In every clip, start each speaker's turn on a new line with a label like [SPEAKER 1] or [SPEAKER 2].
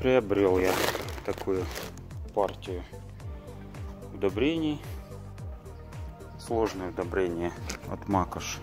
[SPEAKER 1] приобрел я такую партию удобрений. Сложное удобрение от Макош,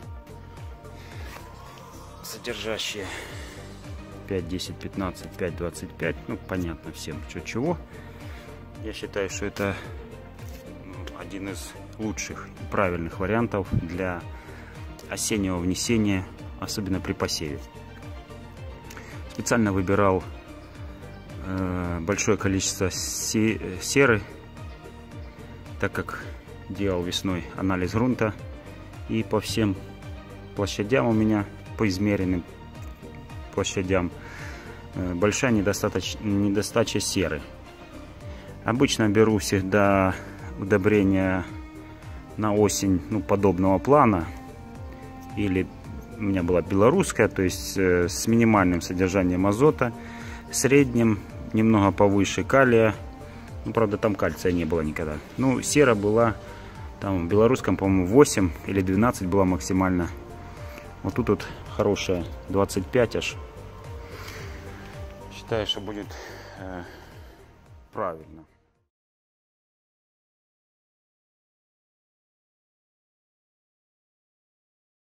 [SPEAKER 1] содержащее 5, 10, 15, 5, 25. Ну, понятно всем, что чего. Я считаю, что это один из лучших и правильных вариантов для осеннего внесения, особенно при посеве. Специально выбирал большое количество серы, так как делал весной анализ грунта, и по всем площадям у меня, по измеренным площадям, большая недостача серы. Обычно беру всегда удобрения на осень, ну, подобного плана, или у меня была белорусская, то есть с минимальным содержанием азота, средним, немного повыше калия. Ну, правда, там кальция не было никогда. Ну, сера была, там в белорусском, по-моему, 8 или 12 была максимально. Вот тут вот хорошая, 25 аж. Считаю, что будет правильно.